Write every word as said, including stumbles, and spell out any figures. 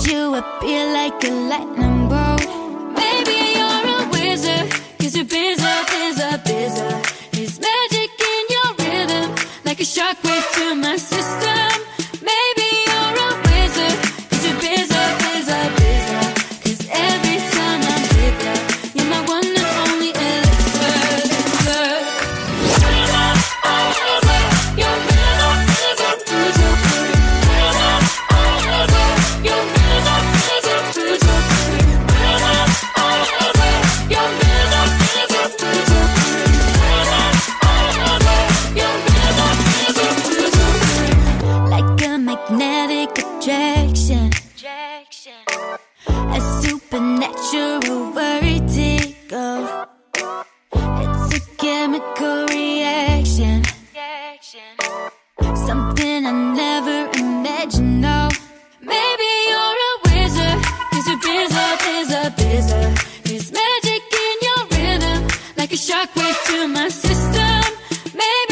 you appear like a lightning bolt. Maybe you're a wizard, cause you're bizzer, bizzer, bizzer. There's magic in your rhythm, like a shockwave to my system. Maybe you're a wizard, cause you're bizzer, bizzer, bizzer. Cause every time I'm with ya, you're my one and only elixir, elixir. Like a magnetic attraction, a supernatural vertigo. It's a chemical reaction, something I never imagined. No, maybe you're a wizard, cause you're bizzer, bizzer, bizzer. There's magic in your rhythm, like a shockwave to my system. Maybe